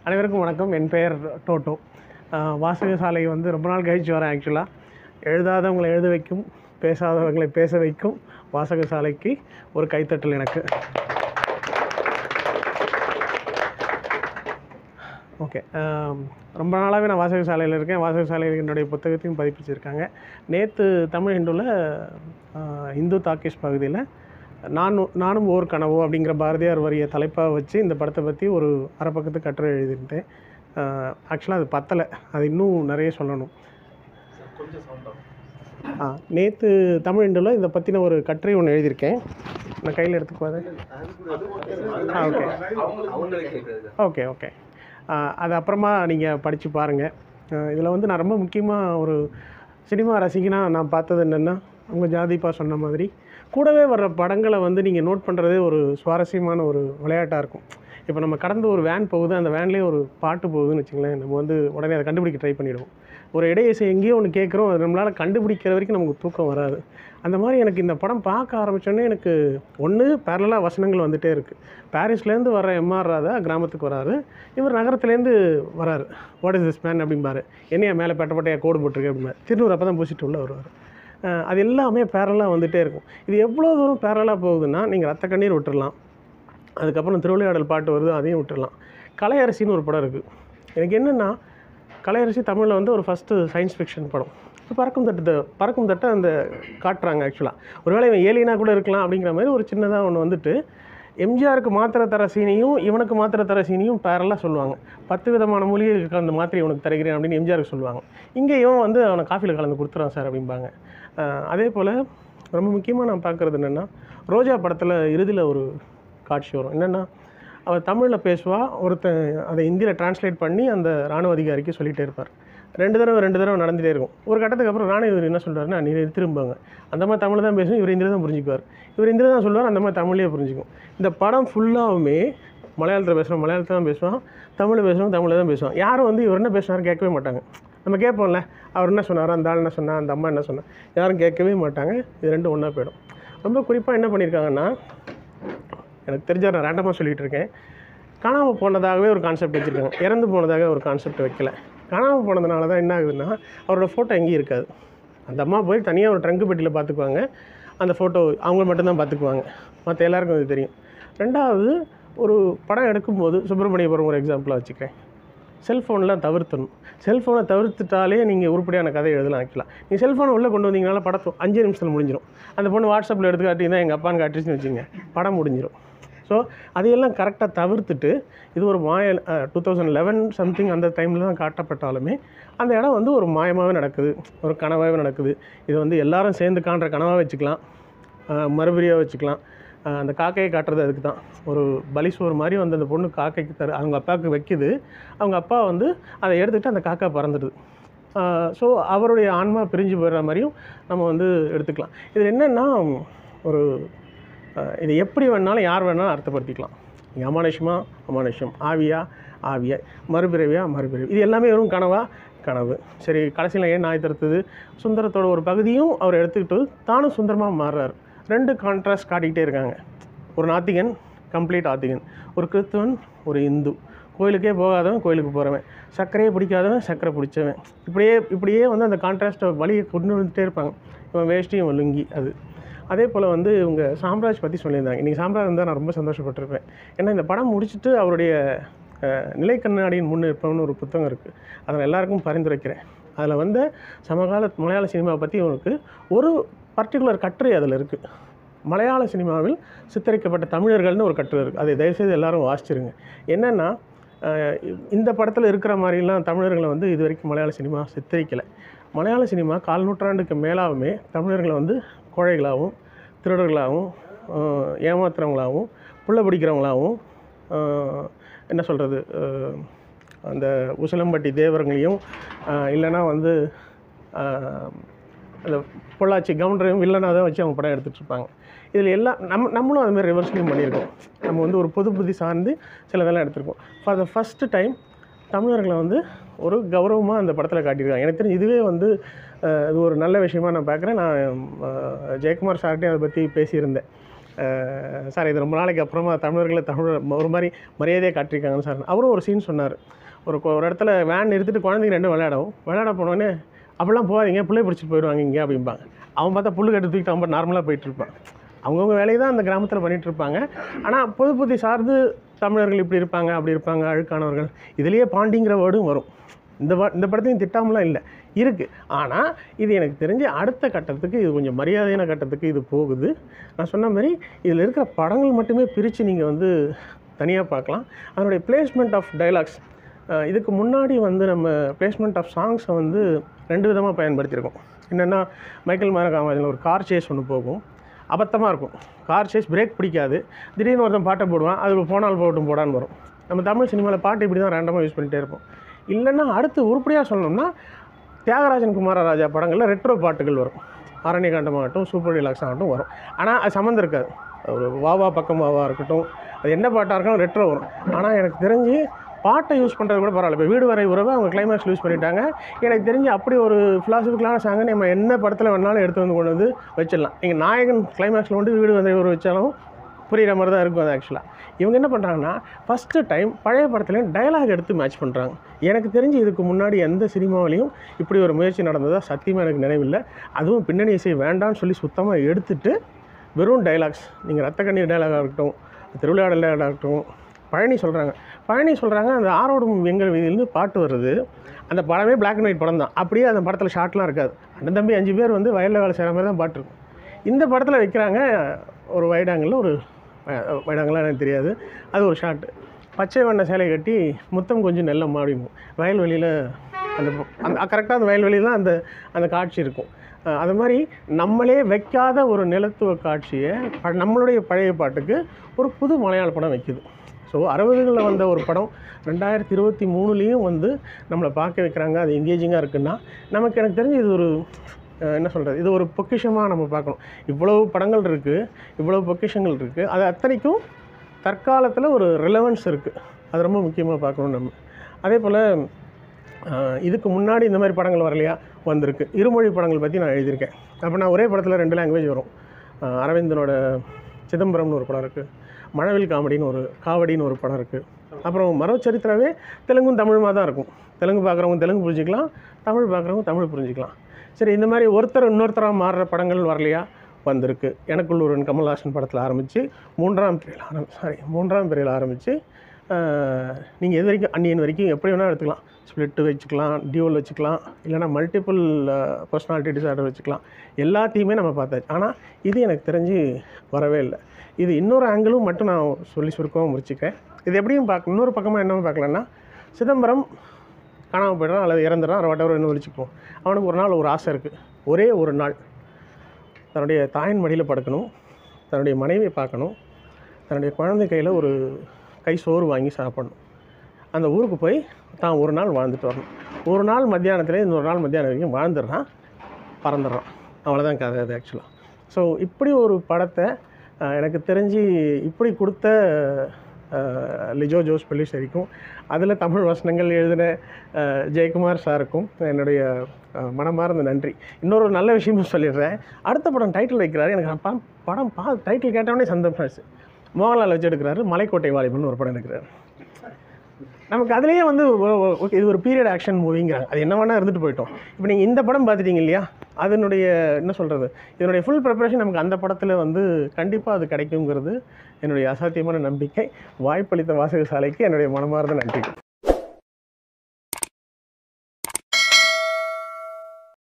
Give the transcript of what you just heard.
அனைவருக்கும் வணக்கம். என் பெயர் டோட்டோ. வாசகசாலை வந்து ரொம்ப நாள் கழிச்சு வரேன். ஆக்சுவலாக எழுதாதவங்களை எழுத வைக்கும், பேசாதவங்களை பேச வைக்கும் வாசகசாலைக்கு ஒரு கைத்தட்டல் எனக்கு. ஓகே, ரொம்ப நாளாகவே நான் வாசகசாலையில் இருக்கேன். வாசகசாலையில் என்னுடைய புத்தகத்தையும் பதிப்பிச்சிருக்காங்க. நேற்று தமிழ் ஹிந்துவில் இந்து தாக்கேஷ் பகுதியில் நானும் ஓர் கனவோ அப்படிங்கிற பாரதியார் வரிய தலைப்பாக வச்சு இந்த படத்தை பற்றி ஒரு அரை பக்கத்து கட்டுரை எழுதியிருந்தேன். ஆக்சுவலாக அது பத்தலை, அது இன்னும் நிறைய சொல்லணும். நேற்று தமிழ் ஹிந்துவில் இதை பற்றின ஒரு கட்டுரை ஒன்று எழுதியிருக்கேன். நான் கையில் எடுத்துக்குவாது. ஓகே ஓகே அது அப்புறமா நீங்கள் படித்து பாருங்கள். இதில் வந்து நான் ரொம்ப முக்கியமாக ஒரு சினிமா ரசிகனாக நான் பார்த்தது என்னென்னா, அவங்க ஜாதிப்பா சொன்ன மாதிரி கூடவே வர்ற படங்களை வந்து நீங்கள் நோட் பண்ணுறதே ஒரு சுவாரஸ்யமான ஒரு விளையாட்டாக இருக்கும். இப்போ நம்ம கடந்து ஒரு வேன் போகுது, அந்த வேன்லேயே ஒரு பாட்டு போகுதுன்னு வச்சுங்களேன், நம்ம வந்து உடனே அதை கண்டுபிடிக்க ட்ரை பண்ணிவிடுவோம். ஒரு இடையிசை எங்கேயோ ஒன்று கேட்குறோம், அது நம்மளால் கண்டுபிடிக்கிற வரைக்கும் நமக்கு தூக்கம் வராது. அந்த மாதிரி எனக்கு இந்த படம் பார்க்க ஆரம்பித்தோன்னே எனக்கு ஒன்று பேரலாக வசனங்கள் வந்துகிட்டே இருக்குது. பாரிஸ்லேருந்து வர எம்ஆர் ராதா கிராமத்துக்கு வராரு, இவர் நகரத்துலேருந்து வராரு. வாட் இஸ் திஸ் மேன் அப்படிம்பாரு. என்னையா மேலே பட்டையாக கோடு போட்டிருக்கு அப்படிம்பாரு. திருநூறு அப்போ தான் பூசிட்டு உள்ள வருவார். அது எல்லாமே பேரலாக வந்துகிட்டே இருக்கும். இது எவ்வளோ தூரம் பேரலாக போகுதுன்னா, நீங்கள் ரத்த கண்ணீர் விட்டுடலாம், அதுக்கப்புறம் திருவிளையாடல் பாட்டு வருது, அதையும் விட்டுடலாம். கலையரசின்னு ஒரு படம் இருக்குது. எனக்கு என்னென்னா, கலையரசி தமிழில் வந்து ஒரு ஃபஸ்ட்டு சயின்ஸ் ஃபிக்ஷன் படம். இப்போ பறக்கும் தட்டை அந்த காட்டுறாங்க. ஆக்சுவலாக ஒருவேளை இவன் ஏலியனாக கூட இருக்கலாம் அப்படிங்கிற மாதிரி ஒரு சின்னதாக ஒன்று வந்துட்டு எம்ஜிஆருக்கு மாத்திரை தர சீனியும் இவனுக்கு மாத்திரை தர சீனியும் பேரலாக சொல்லுவாங்க. 10 விதமான மூலிகைகளுக்கு அந்த மாத்திரை இவனுக்கு தருகிறேன் அப்படின்னு எம்ஜிஆருக்கு சொல்லுவாங்க. இங்கே இவன் வந்து அவனை காஃபியில் கலந்து கொடுத்துறான் சார் அப்படிம்பாங்க. அதே போல் ரொம்ப முக்கியமாக நான் பார்க்குறது என்னென்னா, ரோஜா படத்தில் இறுதியில் ஒரு காட்சி வரும். என்னென்னா, அவள் தமிழில் பேசுவா, ஒருத்தன் அதை ஹிந்தியில் டிரான்ஸ்லேட் பண்ணி அந்த இராணுவ அதிகாரிக்கு சொல்லிகிட்டே இருப்பார். 2 தடவை நடந்துகிட்டே இருக்கும். ஒரு கட்டத்துக்கு அப்புறம் இவர் என்ன சொல்கிறாருன்னா, நீ திரும்பாங்க, அந்த மாதிரி தமிழ் தான் பேசும், இவர் ஹிந்தியில் தான் புரிஞ்சுக்குவார். இவர் ஹிந்தியில் தான் சொல்லுவார், அந்த மாதிரி தமிழ்லேயே புரிஞ்சுக்கும். இந்த படம் ஃபுல்லாகவுமே மலையாளத்தில் பேசுகிறோம், மலையாளத்தில் தான் பேசுவான், தமிழில் பேசுகிறோம், தமிழில் தான் பேசுவான். யாரும் வந்து இவர் என்ன பேசுனார் கேட்கவே மாட்டாங்க. நம்ம கேட்போம்ல, அவர் என்ன சொன்னார், அந்த ஆள் என்ன சொன்னார், அந்த அம்மா என்ன சொன்னார், யாரும் கேட்கவே மாட்டாங்க. இது ரெண்டும் ஒன்றா போயிடும். ரொம்ப குறிப்பாக என்ன பண்ணியிருக்காங்கன்னா, எனக்கு தெரிஞ்ச நான் ரேண்டமாக சொல்லிகிட்டு இருக்கேன், காணாமல் போனதாகவே ஒரு கான்செப்ட் வச்சுருக்காங்க, இறந்து போனதாக ஒரு கான்செப்ட் வைக்கல. காணாமல் போனதுனால தான் என்ன ஆகுதுன்னா, அவரோட ஃபோட்டோ எங்கேயும் இருக்காது. அந்த அம்மா போய் தனியாக ஒரு ட்ரங்கு பெட்டியில் பார்த்துக்குவாங்க, அந்த ஃபோட்டோ அவங்க மட்டும்தான் பார்த்துக்குவாங்க, மற்ற எல்லாருக்கும் அது தெரியும். ரெண்டாவது, ஒரு படம் எடுக்கும்போது சுப்பிரமணியபுரம் ஒரு எக்ஸாம்பிளாக வச்சுக்கிறேன், செல்ஃபோன்லாம் தவிர்த்தணும். செல்ஃபோனை தவிர்த்துட்டாலே நீங்கள் உருப்படியான கதை எழுதலாம். ஆக்சுவலாக நீங்கள் செல்ஃபோனை உள்ளே கொண்டு வந்தீங்கனால படத்தை 5 நிமிஷத்தில் முடிஞ்சிடும். அந்த பொண்ணு வாட்ஸ்அப்பில் எடுத்து காட்டிங்கன்னா எங்கள் அப்பான்னு காட்டிச்சுன்னு வச்சுங்க, படம் முடிஞ்சிடும். ஸோ அதையெல்லாம் கரெக்டாக தவிர்த்துட்டு, இது ஒரு 2011 சம்திங் அந்த டைமில் தான் காட்டப்பட்டாலுமே அந்த இடம் வந்து ஒரு மாயமாகவே நடக்குது, ஒரு கனவாகவே நடக்குது. இது வந்து எல்லாரும் சேர்ந்து காண்ற கனவாக வச்சுக்கலாம், மறுபடியாக வச்சுக்கலாம். அந்த காக்கையை காட்டுறது அதுக்கு தான். ஒரு பலிசோறு மாதிரி வந்து அந்த பொண்ணு காக்கைக்கு அவங்க அப்பாவுக்கு வைக்குது, அவங்க அப்பா வந்து அதை எடுத்துக்கிட்டு அந்த காக்கா பறந்துடுது. ஸோ அவருடைய ஆன்மா பிரிஞ்சு போயிடுற மாதிரியும் நம்ம வந்து எடுத்துக்கலாம். இதில் என்னென்னா, ஒரு இதை எப்படி வேணாலும் யார் வேணாலும் அர்த்தப்படுத்திக்கலாம். நீங்கள் அமானுஷம், ஆவியா, மறுபிறவியா, இது எல்லாமே வெறும் கனவு. சரி, கடைசியில் ஏன் நாய் தடுத்தது, சுந்தரத்தோட ஒரு பகுதியும் அவர் எடுத்துக்கிட்டு தானும் சுந்தரமாக மாறுறாரு. 2 கான்ட்ராஸ்ட் காட்டிக்கிட்டே இருக்காங்க. ஒரு நாத்திகன், கம்ப்ளீட் ஆத்திகன், ஒரு கிறிஸ்துவன், ஒரு இந்து, கோயிலுக்கே போகாதவன் கோயிலுக்கு போகிறவன், சர்க்கரையே பிடிக்காதவன் சர்க்கரை பிடிச்சவன், இப்படியே வந்து அந்த கான்ட்ராஸ்ட்டை வழியை கொண்டு வந்துகிட்டே இருப்பாங்க. இவன் வேஷ்டி, இவன் லுங்கி. அதே போல் வந்து இவங்க சாம்ராஜ் பற்றி சொல்லியிருந்தாங்க. இன்றைக்கி சாம்ராஜ் இருந்தால் நான் ரொம்ப சந்தோஷப்பட்டிருப்பேன். ஏன்னா இந்த படம் முடிச்சுட்டு அவருடைய நிலை கண்ணாடியின் முன் இருப்பவன்னு ஒரு புத்தகம் இருக்குது, அதை நான் எல்லாருக்கும் பரிந்துரைக்கிறேன். அதில் வந்து சமகால மலையாள சினிமாவை பற்றி அவனுக்கு ஒரு பர்டிகுலர் கட்டுரை அதில் இருக்குது. மலையாள சினிமாவில் சித்தரிக்கப்பட்ட தமிழர்கள்னு ஒரு கட்டுரை இருக்குது. அதை தயவுசெய்து எல்லோரும் வாசிச்சிருங்க. என்னென்னா, இந்த படத்தில் இருக்கிற மாதிரிலாம் தமிழர்களை வந்து இது வரைக்கும் மலையாள சினிமா சித்தரிக்கலை. மலையாள சினிமா 4 நூற்றாண்டுக்கு மேலாகவுமே தமிழர்களை வந்து கோழைகளாகவும், திருடர்களாகவும், ஏமாத்துறவங்களாகவும், புள்ள பிடிக்கிறவங்களாகவும், என்ன சொல்கிறது, அந்த உசிலம்பட்டி தேவர்களையும் இல்லைனா வந்து அந்த பொள்ளாச்சி கவுண்டரையும் வில்லனாக தான் வச்சு அவங்க படம் எடுத்துகிட்ருப்பாங்க. இதில் எல்லாம் நம்மளும் அதுமாதிரி ரிவர்ஸ்லையும் பண்ணியிருக்கோம். நம்ம வந்து ஒரு புத்தி சார்ந்து சிலதெல்லாம் எடுத்திருக்கோம். ஃபார் த ஃபஸ்ட்டு டைம் தமிழர்களை வந்து ஒரு கௌரவமாக அந்த படத்தில் காட்டியிருக்காங்க. எனக்கு தெரிஞ்சு இதுவே வந்து இது ஒரு நல்ல விஷயமாக நான் பார்க்குறேன். நான் ஜெயக்குமார் சார்கிட்டையும் அதை பற்றி பேசியிருந்தேன். சார் இது ரொம்ப நாளைக்கு அப்புறமா தமிழர்களை ஒரு மாதிரி மரியாதையாக காட்டியிருக்காங்கன்னு சார். அவரும் ஒரு சீன் சொன்னார். ஒரு இடத்துல வேன் நிறுத்திட்டு குழந்தைங்க 2 விளையாட போனோடனே அப்படிலாம் போகாதீங்க, பிள்ளை பிடிச்சிட்டு போயிடுவாங்க இங்கே அப்படிம்பாங்க. அவன் பார்த்தா புல்லு கட்டு தூக்கிட்டு அவன் நார்மலாக போயிட்டுருப்பான். அவங்கவுங்க வேலையை தான் அந்த கிராமத்தில் பண்ணிகிட்ருப்பாங்க. ஆனால் பொது சார்ந்து தமிழர்கள் இப்படி இருப்பாங்க, அப்படி இருப்பாங்க, அழுக்கானவர்கள், இதுலேயே பாண்டிங்கிற வேர்டும் வரும். இந்த படத்தையும் திட்டாமலாம் இல்லை, இருக்குது. ஆனால் இது எனக்கு தெரிஞ்சு அடுத்த கட்டத்துக்கு, இது கொஞ்சம் மரியாதையான கட்டத்துக்கு இது போகுது. நான் சொன்ன மாதிரி இதில் இருக்கிற படங்கள் மட்டுமே பிரித்து நீங்கள் வந்து தனியாக பார்க்கலாம். அதனுடைய பிளேஸ்மெண்ட் ஆஃப் டைலாக்ஸ், இதுக்கு முன்னாடி வந்து நம்ம பிளேஸ்மெண்ட் ஆஃப் சாங்ஸை வந்து 2 விதமாக பயன்படுத்தியிருக்கோம். என்னென்னா, மைக்கேல் காமராஜில் ஒரு கார் சேஸ் ஒன்று போகும், அபத்தமாக இருக்கும். கார் சேஸ் பிரேக் பிடிக்காது, திடீர்னு ஒருத்தன் பாட்டை போடுவான், அது போனால் போட்டும் போடான்னு வரும். நம்ம தமிழ் சினிமாவில் பாட்டு இப்படி தான் ரேண்டமாக யூஸ் பண்ணிகிட்டே இருப்போம். இல்லைன்னா அடுத்து உருப்படியாக சொல்லணும்னா, தியாகராஜன் குமாரராஜா படங்களில் ரெட்ரோ பாட்டுகள் வரும். அரண்யகாண்டமாகட்டும், சூப்பர் டீலக்ஸ் ஆகட்டும் வரும். ஆனால் அது சம்மந்தம் இருக்காது. ஒரு வாவா பக்கம் வாவா இருக்கட்டும், அது என்ன பாட்டாக இருக்கணும் ரெட்ரோ வரும். ஆனால் எனக்கு தெரிஞ்சு பாட்டை யூஸ் பண்ணுறது கூட பரவாயில்ல. இப்போ வீடு வரை உறவை அவங்க கிளைமேக்ஸ் யூஸ் பண்ணிட்டாங்க. எனக்கு தெரிஞ்சு அப்படி ஒரு ஃபிலாசபிக்கலான சாங்கை நம்ம என்ன படத்தில் வேணாலும் எடுத்து வந்து கொண்டு வந்து வச்சிடலாம். நீங்கள் நாயகன் கிளைமேக்ஸில் வந்து வீடு வரை உறவு வச்சாலும் புரிகிற மாதிரி தான் இருக்கும். அது ஆக்சுவலாக இவங்க என்ன பண்ணுறாங்கன்னா, ஃபஸ்ட்டு டைம் பழைய படத்துலேயும் டைலாக் எடுத்து மேட்ச் பண்ணுறாங்க. எனக்கு தெரிஞ்சு இதுக்கு முன்னாடி எந்த சினிமாவிலையும் இப்படி ஒரு முயற்சி நடந்ததாக சத்தியமாக எனக்கு நினைவில்லை. அதுவும் பின்னணி இசை வேண்டான்னு சொல்லி சுத்தமாக எடுத்துகிட்டு வெறும் டைலாக்ஸ், நீங்கள் ரத்த கண்ணீர் டைலாகாக இருக்கட்டும், திருவிளையாடல் டைலாக இருக்கட்டும், பழனி சொல்கிறாங்க அந்த ஆரோடும் எங்கள் வீதியிலேருந்து பாட்டு வருது. அந்த படமே பிளாக் அண்ட் ஒயிட் படம் தான். அப்படியே அந்த படத்தில் ஷார்ட்லாம் இருக்காது. அண்ணன் தம்பி 5 பேர் வந்து வயலில் வேலை செய்கிற மாதிரி தான் பாட்டு இருக்கும். இந்த படத்தில் வைக்கிறாங்க ஒரு வைடாங்கில், ஒரு வைடாங்கெலாம் எனக்கு தெரியாது, அது ஒரு ஷார்ட்டு. பச்சை வண்ண சேலை கட்டி முத்தம் கொஞ்சம் நெல்ல மாடிக்கும் வயல்வெளியில், அந்த கரெக்டாக அந்த வயல்வெளியில் தான் அந்த காட்சி இருக்கும். அது மாதிரி நம்மளே வைக்காத ஒரு நிலத்துவ காட்சியை நம்மளுடைய பழைய பாட்டுக்கு ஒரு புது மலையாள படம் வைக்குது. ஸோ 60களில் வந்த ஒரு படம் 2023லேயும் வந்து நம்மளை பார்க்க வைக்கிறாங்க. அது எங்கேஜிங்காக இருக்குன்னா எனக்கு தெரிஞ்சு இது ஒரு என்ன சொல்கிறது, இது ஒரு பொக்கிஷமாக நம்ம பார்க்கணும். இவ்வளவு படங்கள் இருக்குது, இவ்வளவு பொக்கிஷங்கள் இருக்குது, அது அத்தனைக்கும் தற்காலத்தில் ஒரு ரிலவன்ஸ் இருக்குது. அது ரொம்ப முக்கியமாக பார்க்கணும் நம்ம. அதே போல் இதுக்கு முன்னாடி இந்த மாதிரி படங்கள் வரலையா வந்திருக்கு. இருமொழி படங்கள் பற்றி நான் எழுதியிருக்கேன். அப்போ நான் ஒரே படத்தில் 2 லாங்குவேஜ் வரும். அரவிந்தனோட சிதம்பரம்னு ஒரு படம் இருக்குது, மழவில் காவடின்னு ஒரு படம் இருக்குது. அப்புறம் மரச்சரித்திரமே தெலுங்கும் தமிழுமாக தான் இருக்கும். தெலுங்கு பார்க்குறவங்க தெலுங்கு புரிஞ்சிக்கலாம், தமிழ் பார்க்குறவங்க தமிழ் புரிஞ்சிக்கலாம். சரி, இந்த மாதிரி ஒருத்தர் இன்னொருத்தராக மாறுற படங்கள் வரலையா வந்திருக்கு. எனக்குள்ள ஒரு கமல்ஹாசன் படத்தில் ஆரம்பித்து 3ஆம் பிறையில் ஆரம்பித்து நீங்கள் எது வரைக்கும் அன்னியன் வரைக்கும் எப்படி வேணால் எடுத்துக்கலாம். ஸ்ப்ளிட்டு வச்சுக்கலாம், டியூவல் வச்சுக்கலாம், இல்லைனா மல்டிபிள் பர்சனாலிட்டி டிசார்டர் வச்சுக்கலாம். எல்லாத்தையுமே நம்ம பார்த்தாச்சு. ஆனால் இது எனக்கு தெரிஞ்சு வரவே இல்லை. இது இன்னொரு ஆங்கிளும் மட்டும் நான் சொல்லி சுருக்கவும் முடிச்சுக்கிறேன். இது எப்படியும் இன்னொரு பக்கமாக என்ன பார்க்கலன்னா, சிதம்பரம் காணாமல் போய்டான் அல்லது இறந்துடான், வாட்டவர் என்ன வச்சுக்குவோம். அவனுக்கு ஒரு நாள் ஒரு ஆசை இருக்குது. ஒரே ஒரு நாள் தன்னுடைய தாயின் மடியில் படுக்கணும், தன்னுடைய மனைவியை பார்க்கணும், தன்னுடைய குழந்தை கையில் ஒரு கை சோறு வாங்கி சாப்பிடணும். அந்த ஊருக்கு போய் தான் ஒரு நாள் வாழ்ந்துட்டு வரணும். ஒரு நாள் மத்தியானத்தில் இன்னொரு நாள் மத்தியானம் வரைக்கும் வாழ்ந்துடுறான், பறந்துடுறான். அவ்வளோதான் கதை அது ஆக்சுவலாக. ஸோ இப்படி ஒரு படத்தை எனக்கு தெரிஞ்சு இப்படி கொடுத்த லிஜோ ஜோஸ் பெல்லிசேரிக்கும், அதில் தமிழ் வசனங்கள் எழுதின ஜெயக்குமார் சாருக்கும் என்னுடைய மனமார்ந்த நன்றி. இன்னொரு நல்ல விஷயமும் சொல்லிடுறேன். அடுத்த படம் டைட்டில் வைக்கிறாரு. எனக்கு படம் டைட்டில் கேட்டவொடனே சந்தோஷம். மோகன்லால் வச்சு எடுக்கிறாரு. மலைக்கோட்டை வாலிபன் ஒரு படம் எடுக்கிறாரு. நமக்கு அதுலேயே வந்து ஓகே, இது ஒரு பீரியட் ஆக்ஷன் மூவிங்கிறாங்க. அது என்ன வேணால் இருந்துட்டு போயிட்டோம். இப்போ நீங்கள் இந்த படம் பார்த்துட்டீங்க இல்லையா, அதனுடைய என்ன சொல்கிறது, இதனுடைய ஃபுல் ப்ரிப்பரேஷன் நமக்கு அந்த படத்தில் வந்து கண்டிப்பாக அது கிடைக்குங்கிறது என்னுடைய அசாத்தியமான நம்பிக்கை. வாய்ப்பளித்த வாசகசாலைக்கு என்னுடைய மனமார்ந்த நன்றி.